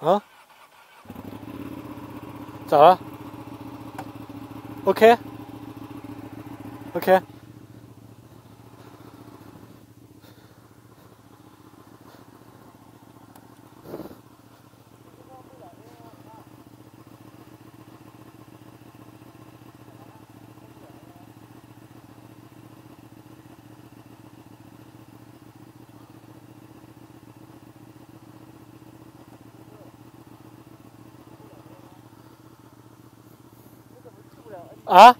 啊？咋了 ？OK。OK。啊？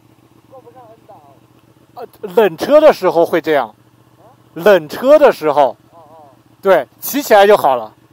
冷车的时候会这样，冷车的时候，对，骑起来就好了。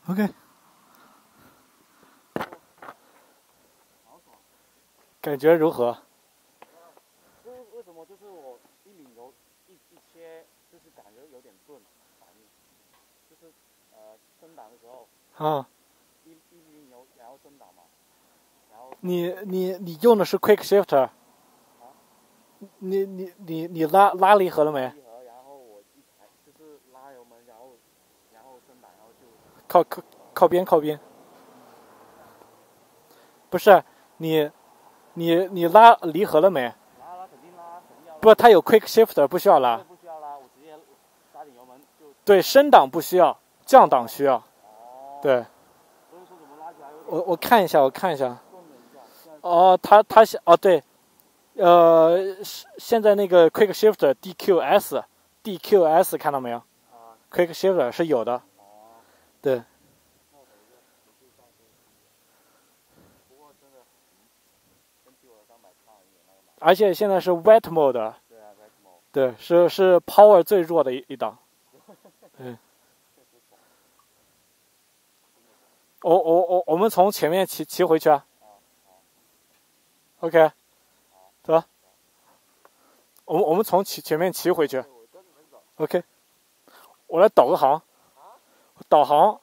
OK， 感觉如何？ 为什么就是我一拧油一切，就是感觉有点钝反应，就是升档的时候， 啊， 一拧油然后升档嘛，然后你用的是 Quick Shifter， 你拉离合了没？ 离合，然后我一踩就是拉油门，然后升档，然后就靠边，不是你拉离合了没？ 拉肯定要拉。 不，它有 Quick Shifter， 不需要拉。 不需要拉，我直接刹紧油门就。 对，升档不需要，降档需要。对。 所以说怎么拉起来有点。 我看一下。 顿了一下。 哦，它哦对，现在那个 Quick Shifter DQS 看到没有？Quick Shifter 是有的。对。而且现在是 Wet Mode。对，是 Power 最弱的一档。对。我们从前面骑回去啊。OK， 走。我们从前面骑回去。OK， 我来导个航。导航。